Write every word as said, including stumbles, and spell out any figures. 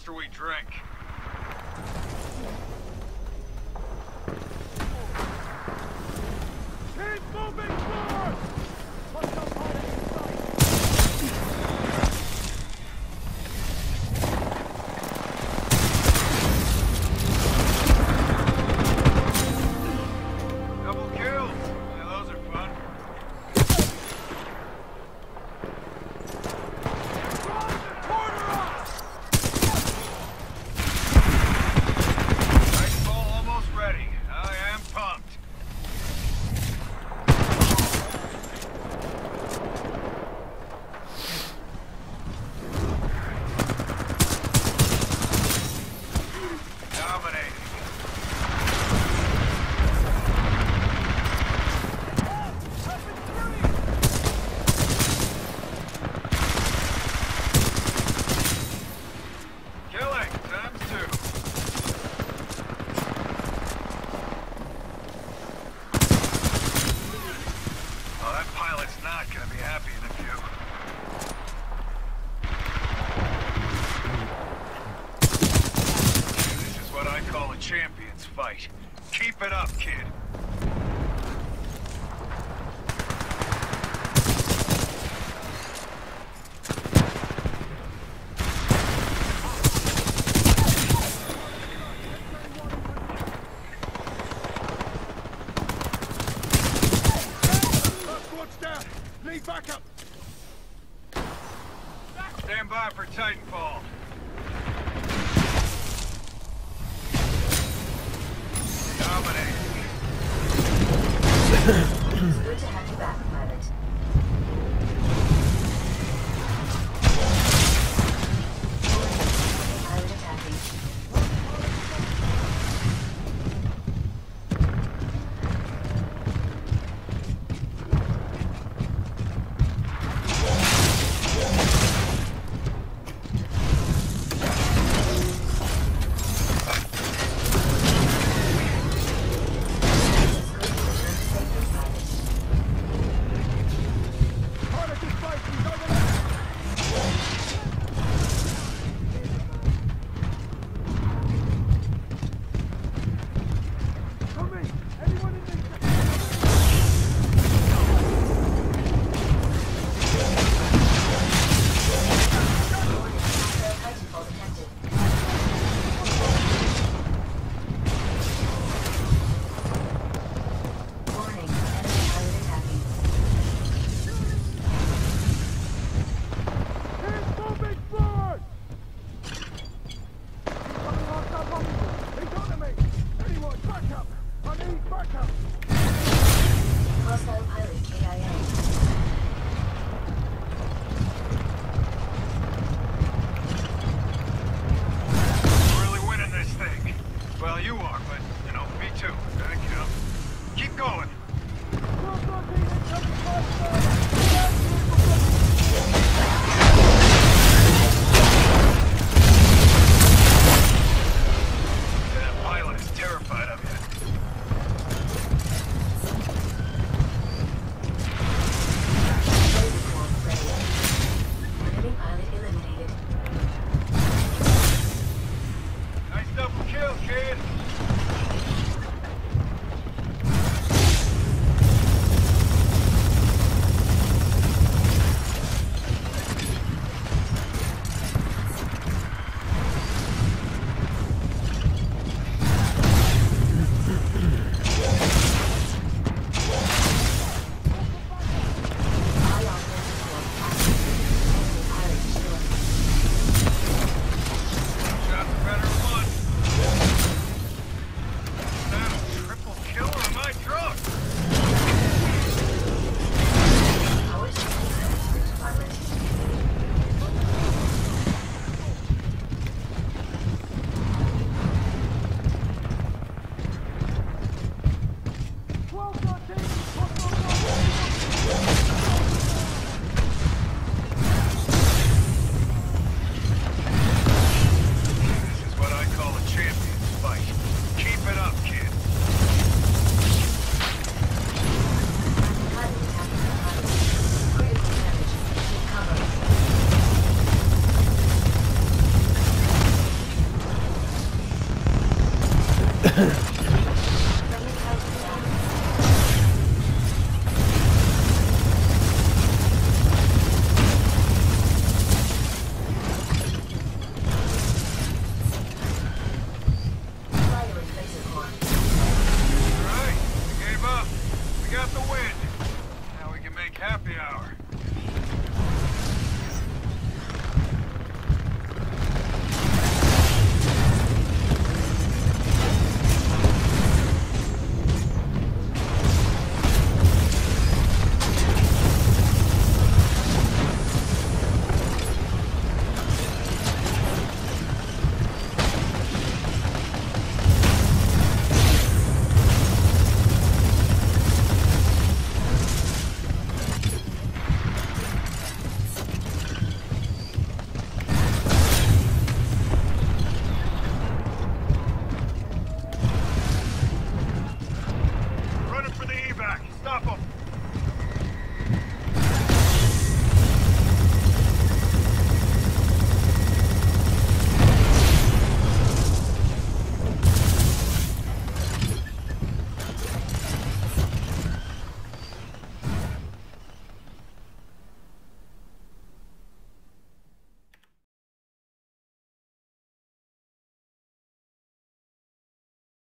after we drink. Keep moving forward! What's up, pilot inside? Double kills. Yeah, those are fun. Titanfall almost ready. I am pumped. Dominating. Killing, times two. Oh, that pilot's not gonna be happy in a few. This is what I call a champion's fight. Keep it up, kid. First squad's down! Need backup! Stand by for Titanfall. Dominating. It's good to have you back, pilot. Pilot attacking. Pilot is fight! He's over there! Come in! Anyone in this? Titanfall detected. Warning, enemy pilot attacking. Keep moving forward! Coming off that bomb. He's on to me! Anyone, backup! I need backup! Hostile pilot K I A. We're really winning this thing. Well, you are, but, you know, me too. Thank you. Keep going. That pilot is terrified of you. Laser swarm ready. Enemy pilot eliminated. Nice double kill, kid. the win.